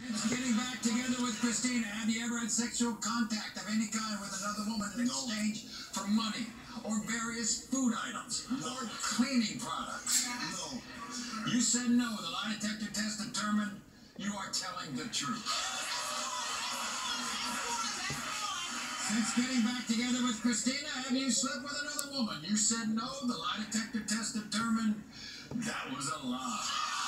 Getting back together with Christina, have you ever had sexual contact of any kind with another woman in exchange for money or various food items or cleaning products? No. You said no. The lie detector test determined you are telling the truth. Since getting back together with Christina, have you slept with another woman? You said no. The lie detector test determined that was a lie.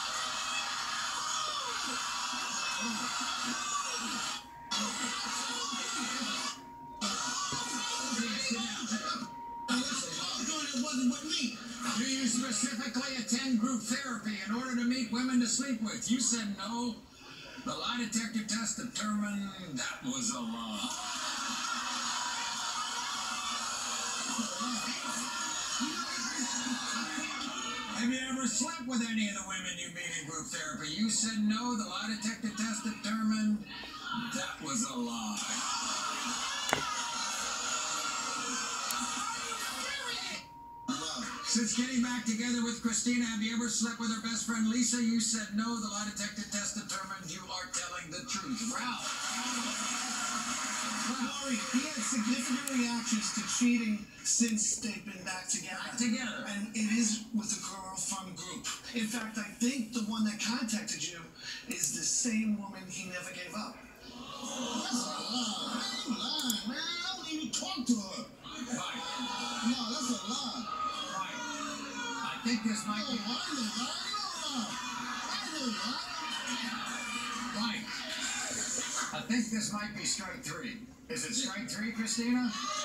Do you specifically attend group therapy in order to meet women to sleep with? You said no. The lie detector test determined that was a lie. Have you ever slept with any of the women you meet in group therapy? You said no. The lie detector test determined that was a lie. Since getting back together with Christina, have you ever slept with her best friend Lisa? You said no. The lie detector test determined you are telling the truth. Ralph. Laurie, he had significant reactions to cheating since they've been back together. Back together. And it is with a girl from group. In fact, I think the one that contacted you is the same woman he never gave up. That's a lie. I ain't lying, man. I don't even talk to her. Right. No, that's a lie. Right. I think this might be... Right. I think this might be strike three. Is it strike three, Christina?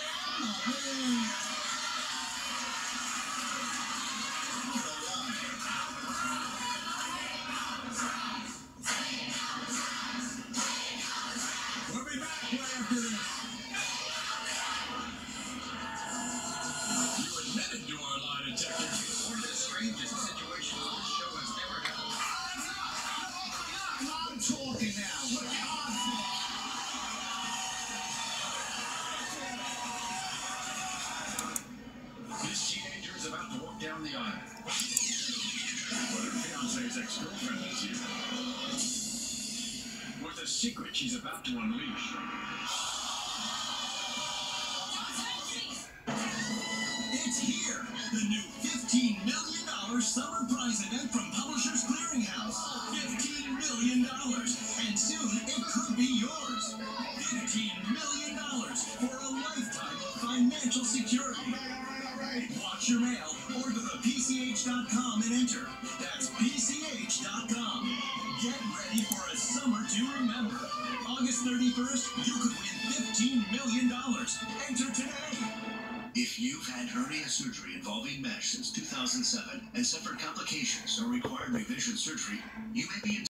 We'll be back right after this. You admitted you are a lie detector. One of the strangest situations this show has ever had. I'm talking now. What the odds? This teenager is about to walk down the aisle. But her fiance's ex-girlfriend is here. With a secret she's about to unleash. It's here! The new $15 million summer prize event from Publishers Clearinghouse. $15 million. And soon it could be yours. $15 million for a lifetime of financial security. Watch your mail or go to PCH.com and enter. That's PCH.com. Get ready for a summer to remember. August 31st, you could win $15 million. Enter today. If you've had hernia surgery involving mesh since 2007 and suffered complications or required revision surgery, you may be